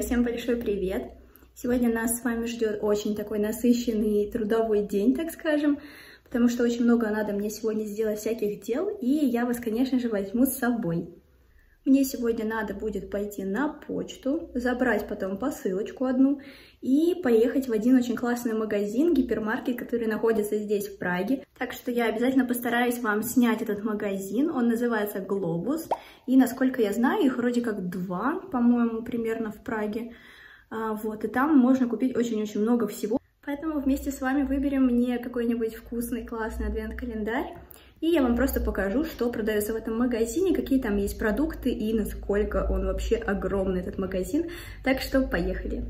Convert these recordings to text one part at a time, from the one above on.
всем большой привет! Сегодня нас с вами ждет очень такой насыщенный трудовой день, так скажем, потому что очень много надо мне сегодня сделать всяких дел, и я вас, конечно же, возьму с собой. Мне сегодня надо будет пойти на почту, забрать потом посылочку одну и поехать в один очень классный магазин, гипермаркет, который находится здесь, в Праге. Так что я обязательно постараюсь вам снять этот магазин. Он называется Глобус. И, насколько я знаю, их вроде как 2, по-моему, примерно в Праге. Вот, и там можно купить очень-очень много всего. Поэтому вместе с вами выберем мне какой-нибудь вкусный, классный адвент-календарь. И я вам просто покажу, что продается в этом магазине, какие там есть продукты и насколько он вообще огромный, этот магазин. Так что поехали!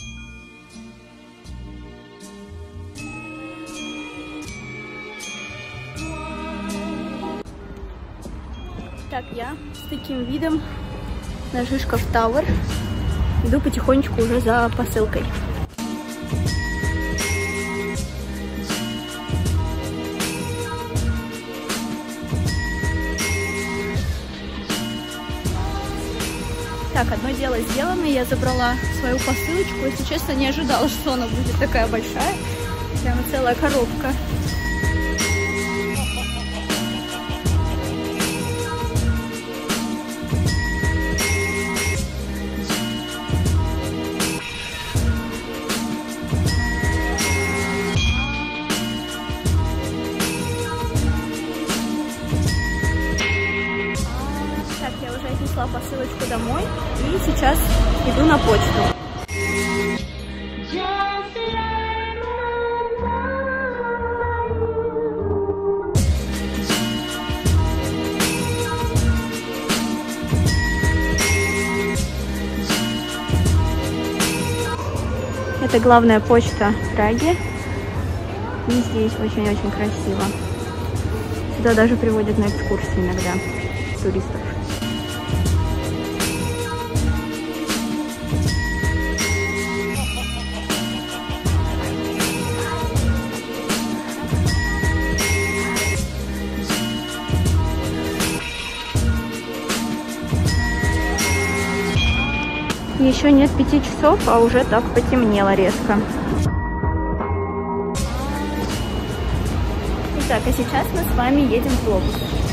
Так, я с таким видом на Žižkov Tower иду потихонечку уже за посылкой. Так, одно дело сделано, я забрала свою посылочку. Если честно, не ожидала, что она будет такая большая. Прямо целая коробка. Посылочку домой и сейчас иду на почту. Это главная почта Праги. И здесь очень-очень красиво. Сюда даже приводят на экскурсии иногда туристов. Еще нет 5 часов, а уже так потемнело резко. Итак, а сейчас мы с вами едем в Глобус.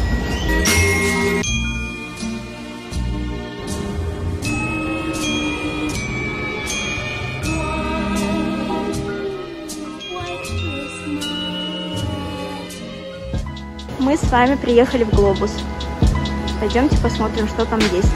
Мы с вами приехали в Глобус. Пойдемте посмотрим, что там есть.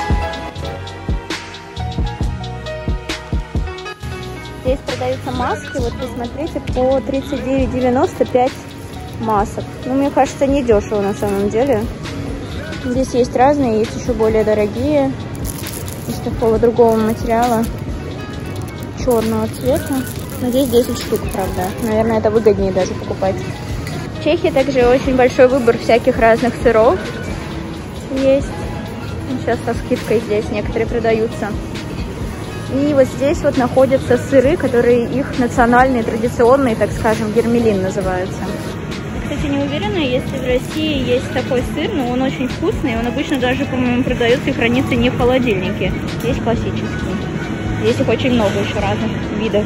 Здесь продаются маски, вот посмотрите, по 39,95 масок. Ну, мне кажется, не дешево на самом деле. Здесь есть разные, есть еще более дорогие, из такого другого материала, черного цвета. Но здесь 10 штук, правда. Наверное, это выгоднее даже покупать. В Чехии также очень большой выбор всяких разных сыров есть. Сейчас со скидкой здесь некоторые продаются. И вот здесь вот находятся сыры, которые их национальные, традиционные, так скажем, гермелин называются. Кстати, не уверена, если в России есть такой сыр, но он очень вкусный, он обычно даже, по-моему, продается и хранится не в холодильнике. Есть классический. Здесь их очень много еще разных видов.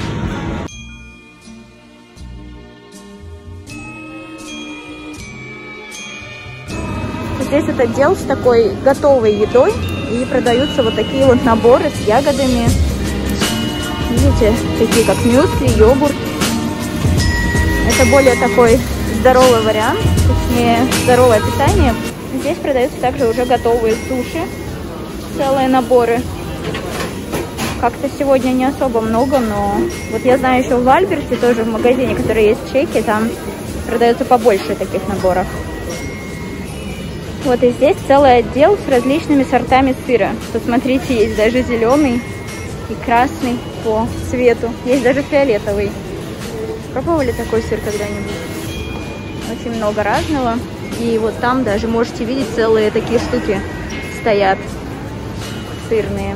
Здесь вот отдел с такой готовой едой, и продаются вот такие вот наборы с ягодами. Видите, такие как мюсли, йогурт. Это более такой здоровый вариант, точнее здоровое питание. Здесь продаются также уже готовые суши, целые наборы. Как-то сегодня не особо много, но вот я знаю еще в Альберте, тоже в магазине, который есть в Чехии, там продается побольше таких наборов. Вот и здесь целый отдел с различными сортами сыра. Посмотрите, есть даже зеленый и красный по цвету. Есть даже фиолетовый. Пробовали такой сыр когда-нибудь? Очень много разного. И вот там даже можете видеть, целые такие штуки стоят сырные.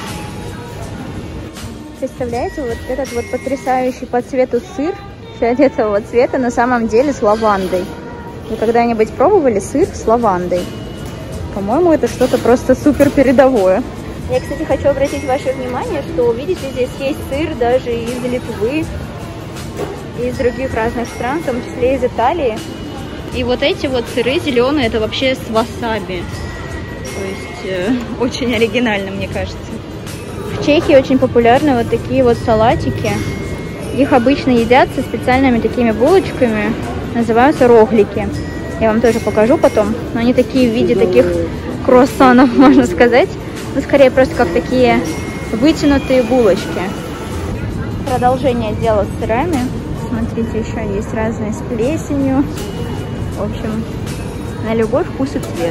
Представляете, вот этот вот потрясающий по цвету сыр фиолетового цвета на самом деле с лавандой. Вы когда-нибудь пробовали сыр с лавандой? По-моему, это что-то просто супер передовое. Я, кстати, хочу обратить ваше внимание, что, видите, здесь есть сыр даже из Литвы, из других разных стран, в том числе из Италии. И вот эти вот сыры зеленые, это вообще с васаби. То есть очень оригинально, мне кажется. В Чехии очень популярны вот такие вот салатики. Их обычно едят со специальными такими булочками, называются роглики. Я вам тоже покажу потом, но они такие в виде таких круассанов, можно сказать. Ну, скорее просто как такие вытянутые булочки. Продолжение дела с сырами. Смотрите, еще есть разные с плесенью. В общем, на любой вкус и цвет.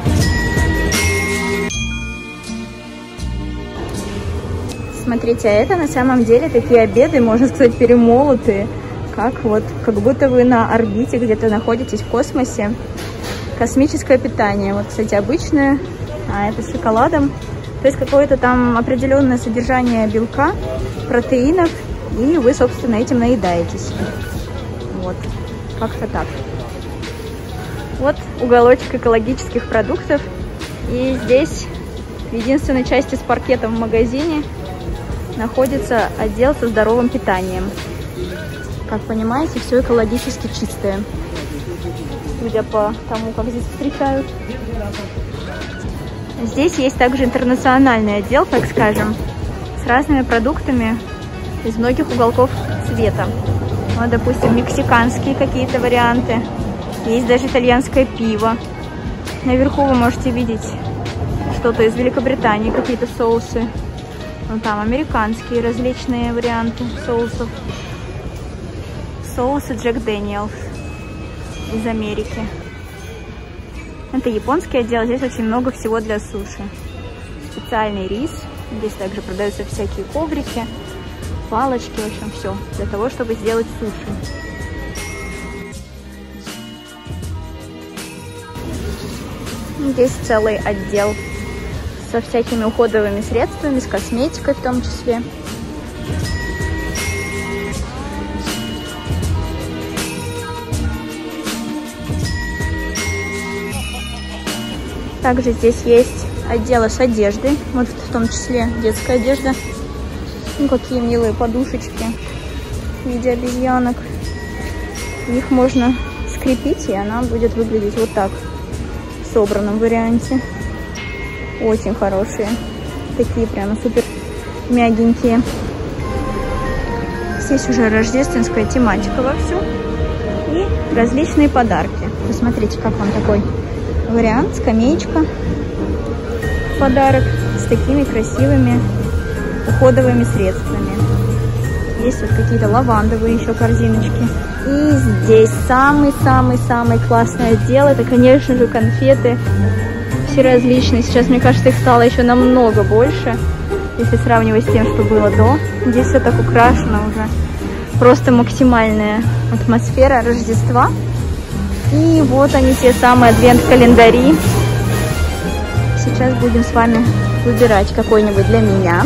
Смотрите, а это на самом деле такие обеды, можно сказать, перемолотые. Как будто вы на орбите где-то находитесь в космосе. Космическое питание. Вот, кстати, обычное, а это с шоколадом. То есть какое-то там определенное содержание белка, протеинов, и вы, собственно, этим наедаетесь. Вот, как-то так. Вот уголочек экологических продуктов. И здесь, в единственной части с паркетом в магазине, находится отдел со здоровым питанием. Как понимаете, все экологически чистое. Судя по тому, как здесь встречают. Здесь есть также интернациональный отдел, так скажем, с разными продуктами из многих уголков света. Вот, допустим, мексиканские какие-то варианты. Есть даже итальянское пиво. Наверху вы можете видеть что-то из Великобритании, какие-то соусы. Ну, там американские различные варианты соусов. Соусы Джек Дэниелс из Америки. Это японский отдел. Здесь очень много всего для суши. Специальный рис. Здесь также продаются всякие коврики, палочки, в общем, все для того, чтобы сделать суши. Здесь целый отдел со всякими уходовыми средствами, с косметикой в том числе. Также здесь есть отделы с одеждой, вот в том числе детская одежда. Ну, какие милые подушечки в виде обезьянок. Их можно скрепить, и она будет выглядеть вот так, в собранном варианте. Очень хорошие. Такие прямо супер мягенькие. Здесь уже рождественская тематика вовсю. И различные подарки. Посмотрите, как вам такой вариант. Скамеечка. Подарок с такими красивыми уходовыми средствами. Есть вот какие-то лавандовые еще корзиночки. И здесь самый-самый-самый классный отдел. Это, конечно же, конфеты. Все различные. Сейчас, мне кажется, их стало еще намного больше, если сравнивать с тем, что было до. Здесь все так украшено уже. Просто максимальная атмосфера Рождества. И вот они, те самые адвент-календари. Сейчас будем с вами выбирать какой-нибудь для меня.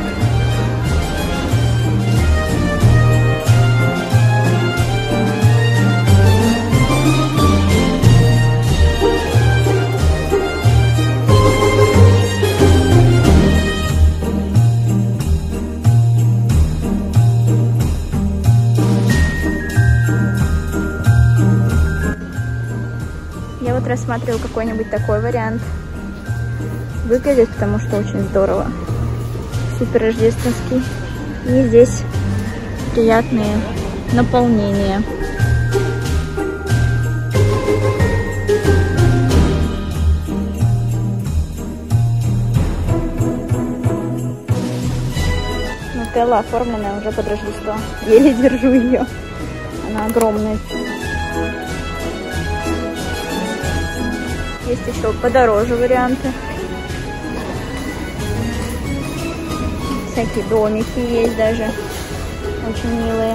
Я вот рассматриваю какой-нибудь такой вариант. Выглядит, потому что очень здорово. Супер рождественский. И здесь приятные наполнения. Нутелла оформленная уже под Рождество. Еле держу ее. Она огромная. Есть еще подороже варианты. Всякие домики есть даже. Очень милые.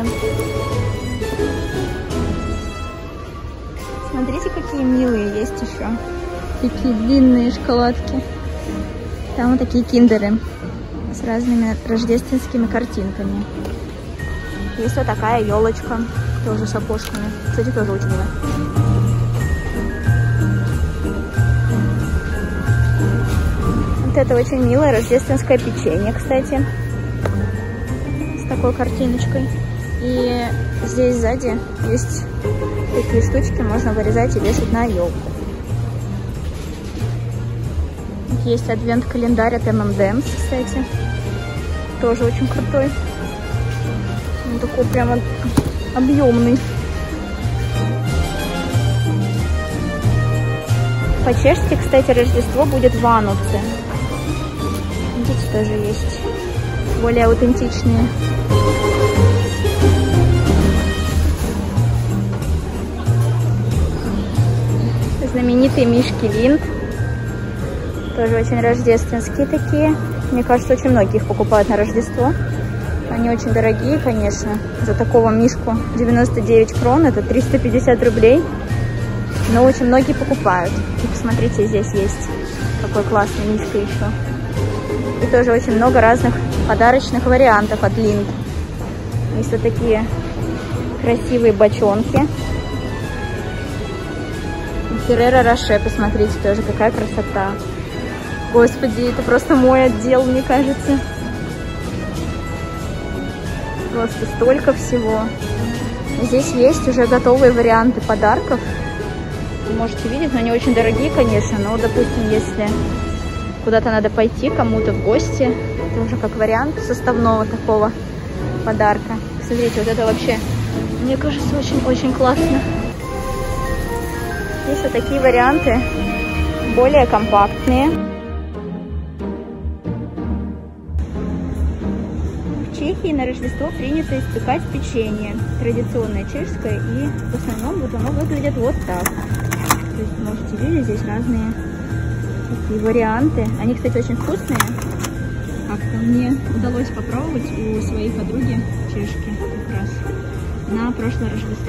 Смотрите, какие милые есть еще. Такие длинные шоколадки. Там вот такие киндеры с разными рождественскими картинками. Есть вот такая елочка, тоже с окошками. Кстати, тоже очень милая. Вот это очень милое рождественское печенье, кстати. С такой картиночкой. И здесь сзади есть такие штучки, можно вырезать и вешать на елку. Есть адвент-календарь от M&M's, кстати. Тоже очень крутой. Он такой прямо объемный. По-чешски, кстати, Рождество будет Вануце. Видите, тоже есть более аутентичные. Знаменитые мишки Линд. Тоже очень рождественские такие. Мне кажется, очень многие их покупают на Рождество. Они очень дорогие, конечно. За такого мишку 99 крон, это 350 рублей. Но очень многие покупают. И посмотрите, здесь есть такой классный мишка еще. И тоже очень много разных подарочных вариантов от Линд. Есть вот такие красивые бочонки. Ферреро Роше, посмотрите, тоже какая красота. Господи, это просто мой отдел, мне кажется. Просто столько всего. Здесь есть уже готовые варианты подарков. Вы можете видеть, но они очень дорогие, конечно. Но, допустим, если куда-то надо пойти, кому-то в гости, это уже как вариант составного такого подарка. Смотрите, вот это вообще, мне кажется, очень-очень классно. Здесь вот такие варианты, более компактные. В Чехии на Рождество принято испекать печенье. Традиционное чешское, и в основном вот оно выглядит вот так. То есть можете видеть, здесь разные такие варианты. Они, кстати, очень вкусные. Как-то мне удалось попробовать у своей подруги чешки как раз на прошлое Рождество.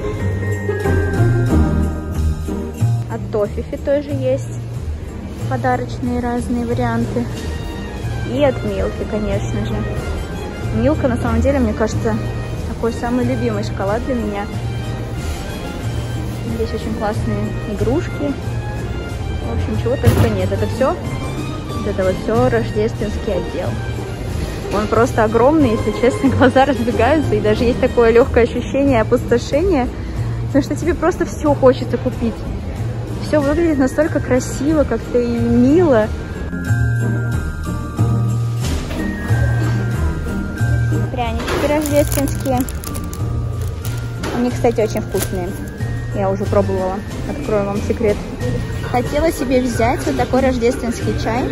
От Тофифи тоже есть подарочные разные варианты. И от Милки, конечно же. Милка, на самом деле, мне кажется, такой самый любимый шоколад для меня. Здесь очень классные игрушки. В общем, чего только нет. Это все, вот это вот все рождественский отдел. Он просто огромный, если честно, глаза разбегаются. И даже есть такое легкое ощущение опустошения, потому что тебе просто все хочется купить. Все выглядит настолько красиво, как-то и мило. Прянички рождественские. Они, кстати, очень вкусные. Я уже пробовала. Открою вам секрет. Хотела себе взять вот такой рождественский чай.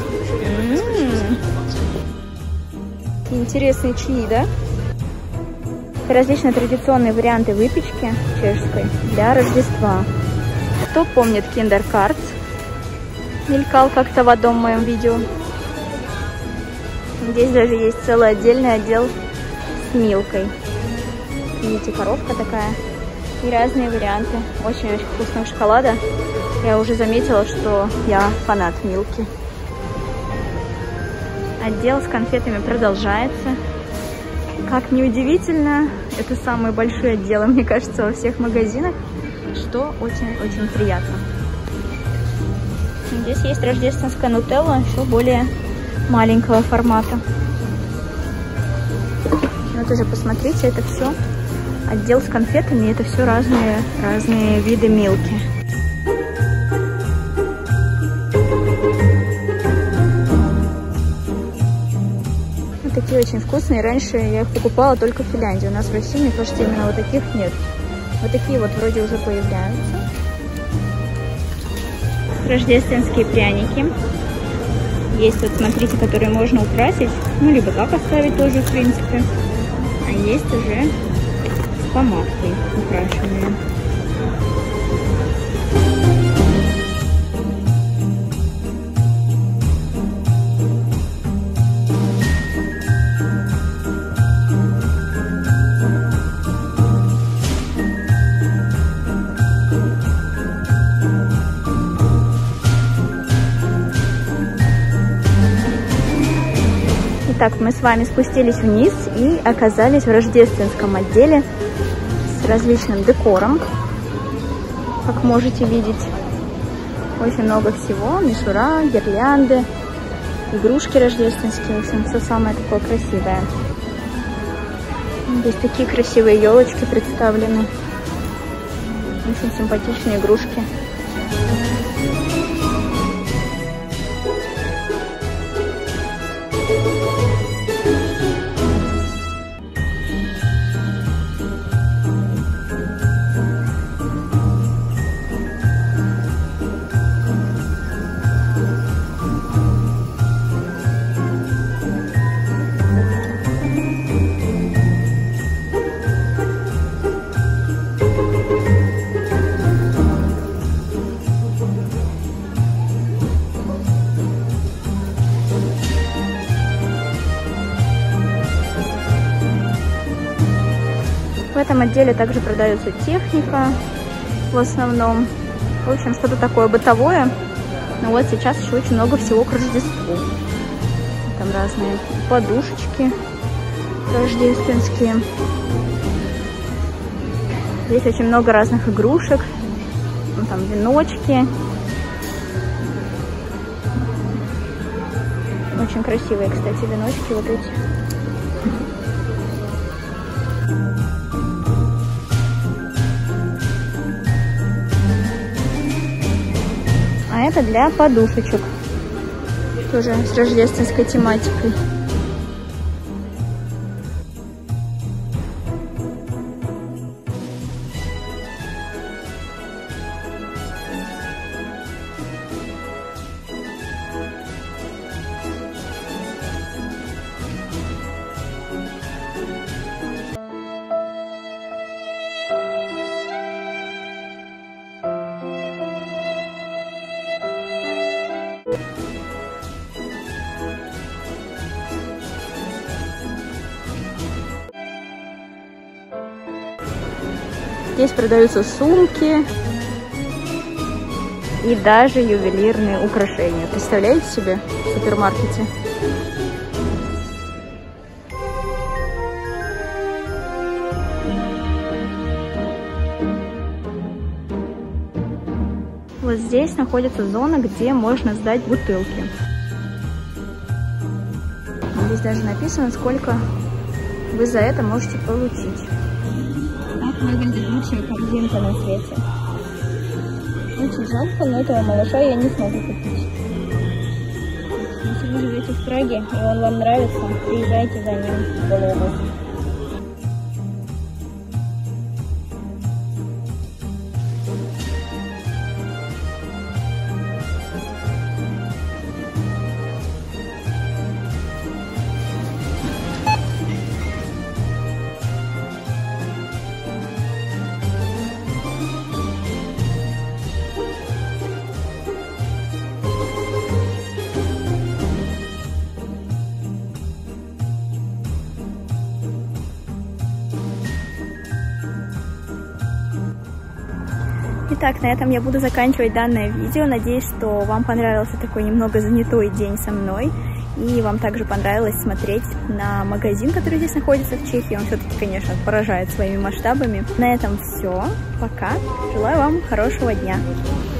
Интересные чаи, да? Это различные традиционные варианты выпечки чешской для Рождества. Кто помнит Kinder Cards? Мелькал как-то в одном моем видео. Здесь даже есть целый отдельный отдел с Милкой. Видите, коробка такая. И разные варианты. Очень-очень вкусного шоколада. Я уже заметила, что я фанат Милки. Отдел с конфетами продолжается. Как ни удивительно, это самые большие отделы, мне кажется, во всех магазинах, что очень-очень приятно. Здесь есть рождественская нутелла, еще более маленького формата. Вот уже посмотрите, это все отдел с конфетами, это все разные виды Милки. Вот такие очень вкусные. Раньше я их покупала только в Финляндии. У нас в России, мне кажется, именно вот таких нет. Вот такие вот вроде уже появляются. Рождественские пряники. Есть вот, смотрите, которые можно украсить. Ну, либо так оставить тоже, в принципе. А есть уже с помадкой украшенные. Итак, мы с вами спустились вниз и оказались в рождественском отделе с различным декором. Как можете видеть, очень много всего. Мишура, гирлянды, игрушки рождественские, в общем, все самое такое красивое. Здесь такие красивые елочки представлены. Очень симпатичные игрушки. В этом отделе также продается техника в основном. В общем, что-то такое бытовое. Но вот сейчас еще очень много всего к Рождеству. Там разные подушечки рождественские. Здесь очень много разных игрушек. Ну, там веночки. Очень красивые, кстати, веночки вот эти. А это для подушечек. Тоже с рождественской тематикой. Здесь продаются сумки и даже ювелирные украшения. Представляете себе в супермаркете? Вот здесь находится зона, где можно сдать бутылки. Здесь даже написано, сколько вы за это можете получить. Так выглядит лучшая корзинка на свете. Очень жалко, но этого малыша я не смогу купить. Если вы живете в Праге и он вам нравится, приезжайте за ним в Голову. Итак, на этом я буду заканчивать данное видео. Надеюсь, что вам понравился такой немного занятой день со мной. И вам также понравилось смотреть на магазин, который здесь находится в Чехии. Он все-таки, конечно, поражает своими масштабами. На этом все. Пока. Желаю вам хорошего дня.